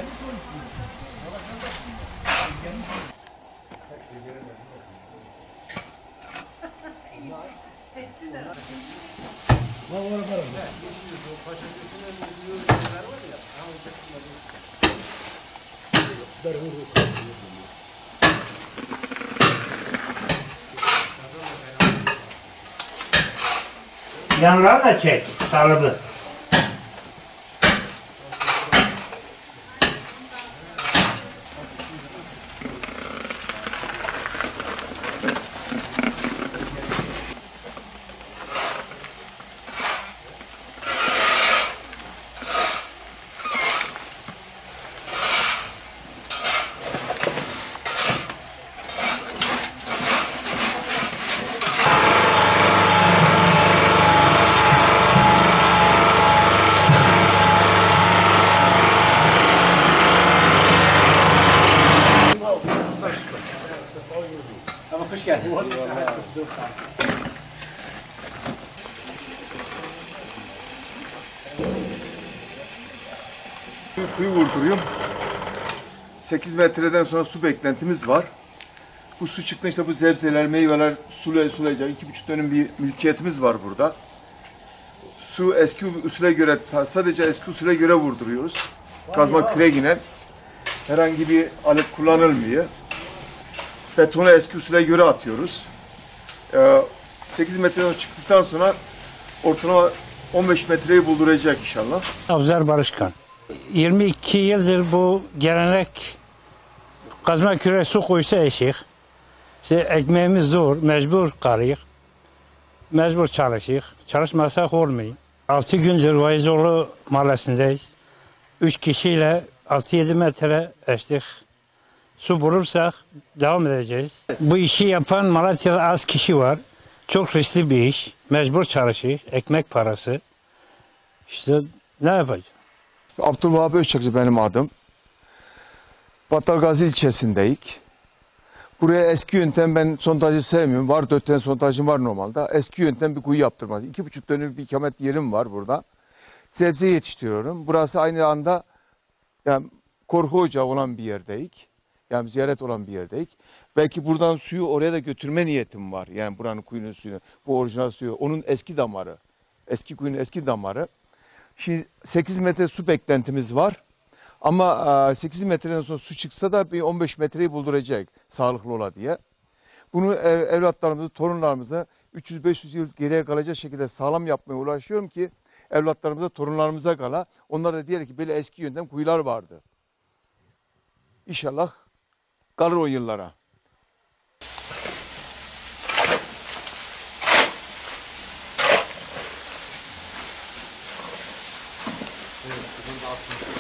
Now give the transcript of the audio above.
Yanları da çek, sarılı. Hoş geldin. Kuyu vurduruyorum. 8 metreden sonra su beklentimiz var. Bu su çıktı işte bu sebzeler, meyveler sulayacak. 2,5 dönüm bir mülkiyetimiz var burada. Su eski usule göre, sadece eski usule göre vurduruyoruz. Kazma küreğine. Herhangi bir alet kullanılmıyor. Betonu eski usule göre atıyoruz. 8 metreden çıktıktan sonra ortalama 15 metreyi bulduracak inşallah. Avzer Barışkan. 22 yıldır bu gelenek kazma küre su koysa eşik. İşte ekmeğimiz zor, mecbur kalıyık. Mecbur çalışıyık. Çalışmasak olmuyor. 6 gündür Vaizoğlu mahallesindeyiz. 3 kişiyle 6-7 metre eştik. Su bulursak devam edeceğiz. Bu işi yapan Malatya'da az kişi var. Çok riskli bir iş. Mecbur çalışıyor. Ekmek parası. İşte ne yapacağız? Abdülvahap Özçakçı benim adım. Battalgazi ilçesindeyik. Buraya eski yöntem, ben sondajı sevmiyorum. Var 4 tane sondajım var normalde. Eski yöntem bir kuyu yaptırmak. 2,5 dönüm bir ikamet yerim var burada. Sebze yetiştiriyorum. Burası aynı anda yani korku ocağı olan bir yerdeyik. Yani ziyaret olan bir yerdeyik. Belki buradan suyu oraya da götürme niyetim var. Yani buranın kuyunun suyunu, bu orijinal suyu, onun eski damarı. Eski kuyunun eski damarı. Şimdi 8 metre su beklentimiz var. Ama 8 metreden sonra su çıksa da bir 15 metreyi bulduracak sağlıklı ola diye. Bunu evlatlarımızı, torunlarımıza 300-500 yıl geriye kalacak şekilde sağlam yapmaya uğraşıyorum ki evlatlarımıza, torunlarımıza kala. Onlar da diyelim ki böyle eski yöntem kuyular vardı. İnşallah kalır o yıllara. Evet,